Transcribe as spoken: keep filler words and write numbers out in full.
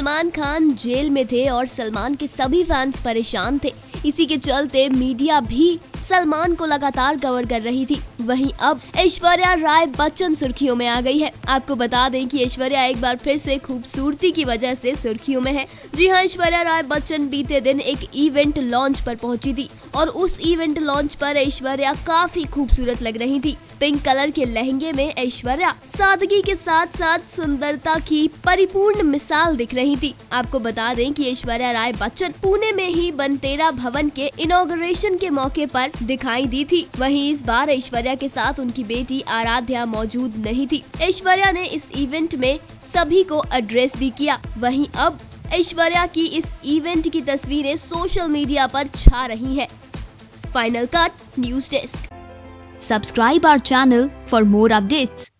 Salman Khan jail में थे और सलमान के सभी फैंस परेशान थे। इसी के चलते मीडिया भी सलमान को लगातार कवर कर रही थी। वहीं अब ऐश्वर्या राय बच्चन सुर्खियों में आ गई है। आपको बता दें कि ऐश्वर्या एक बार फिर से खूबसूरती की वजह से सुर्खियों में है। जी हां, ऐश्वर्या राय बच्चन बीते दिन एक इवेंट लॉन्च पर पहुंची थी और उस इवेंट लॉन्च पर ऐश्वर्या काफी खूबसूरत लग रही थी। पिंक कलर के लहंगे में ऐश्वर्या सादगी के साथ साथ सुंदरता की परिपूर्ण मिसाल दिख रही थी। आपको बता दें कि ऐश्वर्या राय बच्चन पुणे में ही बनतेरा भवन के इनॉग्रेशन के मौके पर दिखाई दी थी। वहीं इस बार ऐश्वर्या के साथ उनकी बेटी आराध्या मौजूद नहीं थी। ऐश्वर्या ने इस इवेंट में सभी को एड्रेस भी किया। वहीं अब ऐश्वर्या की इस इवेंट की तस्वीरें सोशल मीडिया पर छा रही हैं। Final cut news desk. Subscribe our channel for more updates.